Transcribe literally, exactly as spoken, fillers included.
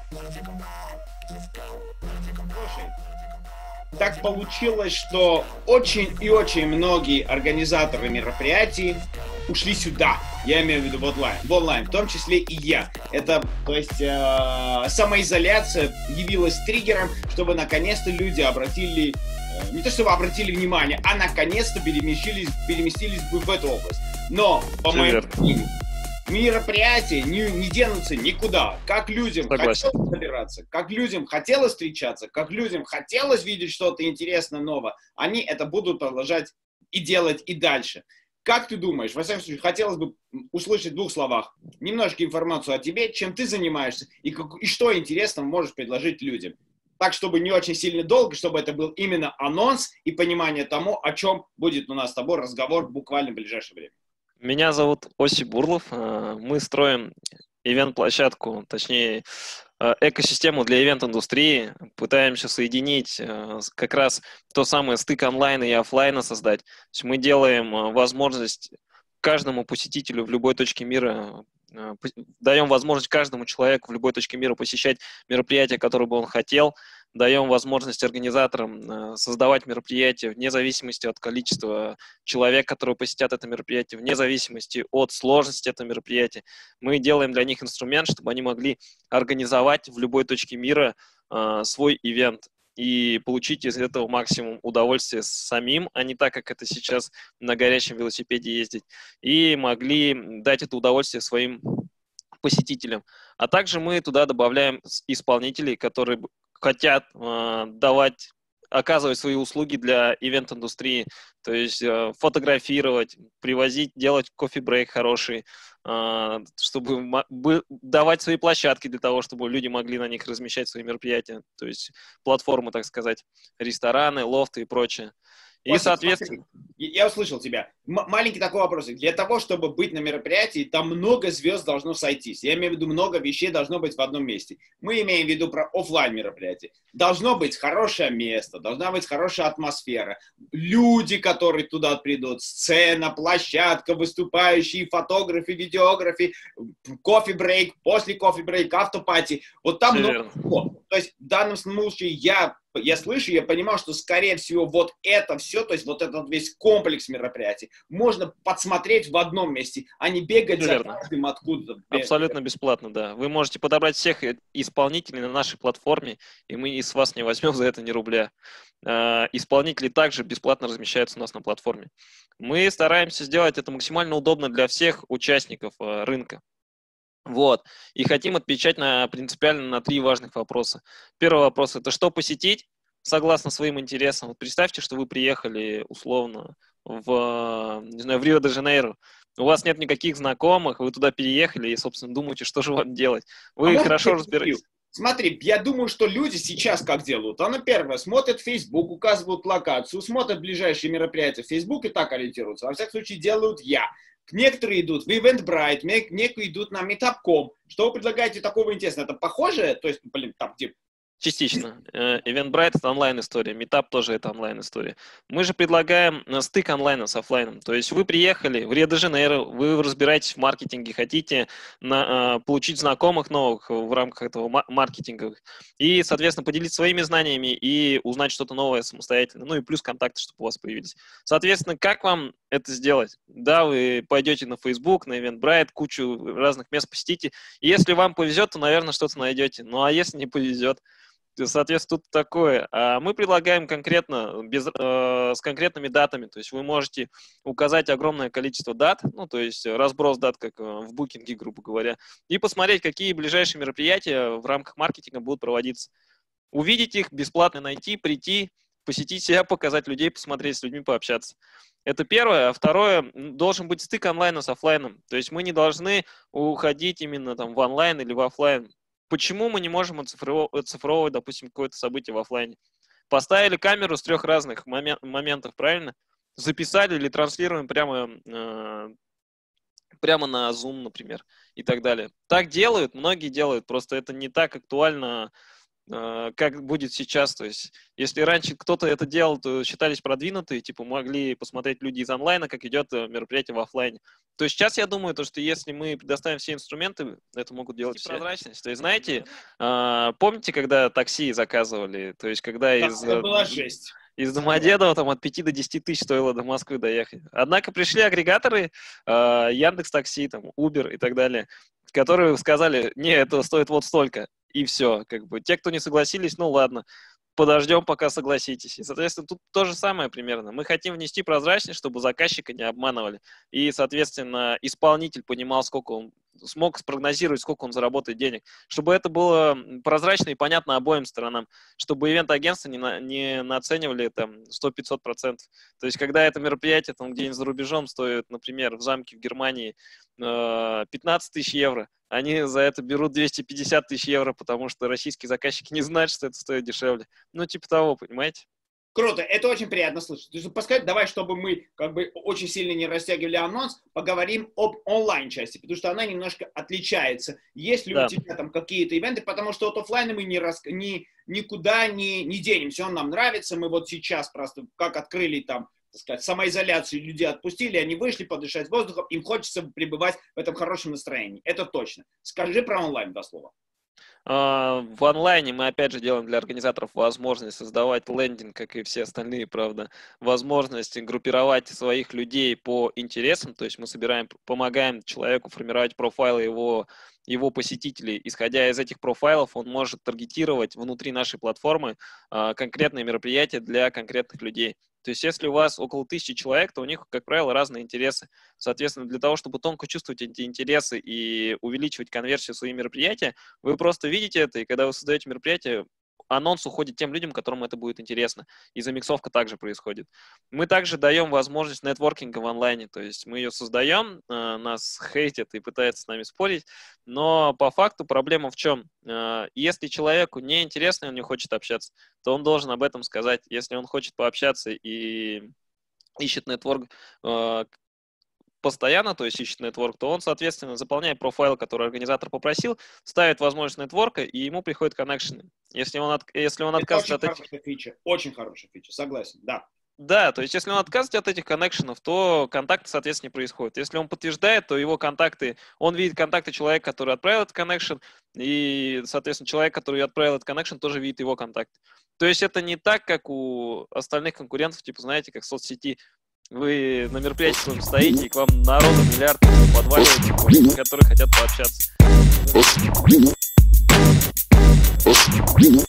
Слушай, так получилось, что очень и очень многие организаторы мероприятий ушли сюда. Я имею в виду в онлайн, в онлайн, в том числе и я. Это, то есть, э, самоизоляция явилась триггером, чтобы наконец-то люди обратили, э, не то чтобы обратили внимание, а наконец-то переместились, переместились бы в эту область. Но, по моему мнению, мероприятия не, не денутся никуда. Как людям Согласен. хотелось собираться, как людям хотелось встречаться, как людям хотелось видеть что-то интересное, новое, они это будут продолжать и делать и дальше. Как ты думаешь, во всяком случае, хотелось бы услышать в двух словах немножко информацию о тебе, чем ты занимаешься и, как, и что интересного можешь предложить людям. Так, чтобы не очень сильно долго, чтобы это был именно анонс и понимание тому, о чем будет у нас с тобой разговор буквально в ближайшее время. Меня зовут Осип Бурлов. Мы строим ивент-площадку, точнее, экосистему для ивент-индустрии. Пытаемся соединить как раз то самое стык онлайна и офлайна создать. То есть мы делаем возможность каждому посетителю в любой точке мира, даем возможность каждому человеку в любой точке мира посещать мероприятие, которое бы он хотел, даем возможность организаторам создавать мероприятия вне зависимости от количества человек, которые посетят это мероприятие, вне зависимости от сложности этого мероприятия. Мы делаем для них инструмент, чтобы они могли организовать в любой точке мира э, свой ивент и получить из этого максимум удовольствия самим, а не так, как это сейчас на горячем велосипеде ездить, и могли дать это удовольствие своим посетителям. А также мы туда добавляем исполнителей, которые хотят э, давать, оказывать свои услуги для ивент-индустрии, то есть э, фотографировать, привозить, делать кофе-брейк хороший, э, чтобы давать свои площадки для того, чтобы люди могли на них размещать свои мероприятия, то есть платформы, так сказать, рестораны, лофты и прочее. И, Осип, соответственно... смотри, я услышал тебя. М- маленький такой вопрос. Для того, чтобы быть на мероприятии, там много звезд должно сойтись. Я имею в виду, много вещей должно быть в одном месте. Мы имеем в виду про офлайн мероприятие. Должно быть хорошее место, должна быть хорошая атмосфера. Люди, которые туда придут, сцена, площадка, выступающие, фотографы, видеографы, кофе-брейк, после кофе-брейка, автопати. Вот там много всего. То есть в данном случае я я слышу, я понимаю, что, скорее всего, вот это все, то есть вот этот весь комплекс мероприятий можно подсмотреть в одном месте, а не бегать за каждым откуда-то. Абсолютно бесплатно, да. Вы можете подобрать всех исполнителей на нашей платформе, и мы и с вас не возьмем за это ни рубля. Исполнители также бесплатно размещаются у нас на платформе. Мы стараемся сделать это максимально удобно для всех участников рынка. Вот. И хотим отвечать на, принципиально на три важных вопроса. Первый вопрос – это что посетить согласно своим интересам. Вот представьте, что вы приехали условно в, не знаю, в Рио-де-Жанейро. У вас нет никаких знакомых, вы туда переехали и, собственно, думаете, что же вам делать. Вы а хорошо разбираетесь. Смотри, я думаю, что люди сейчас как делают? Она первое, смотрят Facebook, указывают локацию, смотрят ближайшие мероприятия в Facebook и так ориентируются. Во всяком случае, делают я. Некоторые идут в Eventbrite, некоторые идут на meetup точка ком. Что вы предлагаете такого интересного? Это похоже? То есть, блин, там, типа, Частично. Eventbrite – это онлайн-история, Meetup тоже это онлайн-история. Мы же предлагаем стык онлайна с офлайном. То есть вы приехали в Рио-де-Жанейро, вы разбираетесь в маркетинге, хотите на, получить знакомых новых в рамках этого маркетинга и, соответственно, поделиться своими знаниями и узнать что-то новое самостоятельно. Ну и плюс контакты, чтобы у вас появились. Соответственно, как вам это сделать? Да, вы пойдете на Facebook, на Eventbrite, кучу разных мест посетите. И если вам повезет, то, наверное, что-то найдете. Ну а если не повезет, соответственно, тут такое. Мы предлагаем конкретно, без, э, с конкретными датами, то есть вы можете указать огромное количество дат, ну, то есть разброс дат, как в букинге, грубо говоря, и посмотреть, какие ближайшие мероприятия в рамках маркетинга будут проводиться. Увидеть их, бесплатно найти, прийти, посетить себя, показать людей, посмотреть, с людьми пообщаться. Это первое. А второе, должен быть стык онлайна с офлайном. То есть мы не должны уходить именно там в онлайн или в офлайн. Почему мы не можем оцифровывать, допустим, какое-то событие в офлайне? Поставили камеру с трех разных момент, моментов, правильно? Записали или транслируем прямо, э, прямо на Zoom, например, и так далее. Так делают, многие делают, просто это не так актуально э, как будет сейчас. То есть, если раньше кто-то это делал, то считались продвинутые, типа могли посмотреть люди из онлайна, как идет мероприятие в офлайне. То есть сейчас я думаю, то, что если мы предоставим все инструменты, это могут делать все. Прозрачность. То есть, знаете, э, помните, когда такси заказывали? То есть, когда Да, из... это была жесть. Из Домодедово там от пяти до десяти тысяч стоило до Москвы доехать. Однако пришли агрегаторы, э, Яндекс.Такси, там, Uber и так далее, которые сказали, не, это стоит вот столько, и все. Как бы. Те, кто не согласились, ну ладно, подождем, пока согласитесь. И, соответственно, тут то же самое примерно. Мы хотим внести прозрачность, чтобы заказчика не обманывали. И, соответственно, исполнитель понимал, сколько он смог спрогнозировать, сколько он заработает денег. Чтобы это было прозрачно и понятно обоим сторонам. Чтобы ивент-агентства не, на, не наценивали там сто-пятьсот процентов. То есть, когда это мероприятие там где-нибудь за рубежом стоит, например, в замке в Германии э, пятнадцать тысяч евро, они за это берут двести пятьдесят тысяч евро, потому что российские заказчики не знают, что это стоит дешевле. Ну, типа того, понимаете? Круто, это очень приятно слышать. То есть, пускай, давай, чтобы мы как бы очень сильно не растягивали анонс, поговорим об онлайн-части, потому что она немножко отличается. Есть ли да. у тебя там какие-то ивенты, потому что от офлайна мы не рас... ни, никуда не, не денемся, он нам нравится, мы вот сейчас просто как открыли там, так сказать, самоизоляцию, людей отпустили, они вышли подышать воздухом, им хочется пребывать в этом хорошем настроении. Это точно. Скажи про онлайн два слова. В онлайне мы, опять же, делаем для организаторов возможность создавать лендинг, как и все остальные, правда, возможность группировать своих людей по интересам, то есть мы собираем, помогаем человеку формировать профайлы его, его посетителей. Исходя из этих профайлов, он может таргетировать внутри нашей платформы конкретные мероприятия для конкретных людей. То есть, если у вас около тысячи человек, то у них, как правило, разные интересы. Соответственно, для того, чтобы тонко чувствовать эти интересы и увеличивать конверсию своих мероприятий, вы просто видите это, и когда вы создаете мероприятие, анонс уходит тем людям, которым это будет интересно. И замиксовка также происходит. Мы также даем возможность нетворкинга в онлайне. То есть мы ее создаем, нас хейтят и пытаются с нами спорить, но по факту проблема в чем? Если человеку не интересно, он не хочет общаться, то он должен об этом сказать. Если он хочет пообщаться и ищет нетворк постоянно, то есть ищет нетворк, то он, соответственно, заполняет профайл, который организатор попросил, ставит возможность нетворка, и ему приходят коннекшены. Если он, от, если он отказывается от этих... Хорошая фича, очень хорошая фича, согласен, да. Да, то есть если он отказывается от этих коннекшенов, то контакты, соответственно, не происходят. Если он подтверждает, то его контакты, он видит контакты человека, который отправил этот коннекшн, и, соответственно, человек, который отправил этот коннекшн, тоже видит его контакты. То есть это не так, как у остальных конкурентов, типа, знаете, как в соцсети. Вы на мероприятии своем стоите, и к вам народу миллиард подваливает, которые хотят пообщаться.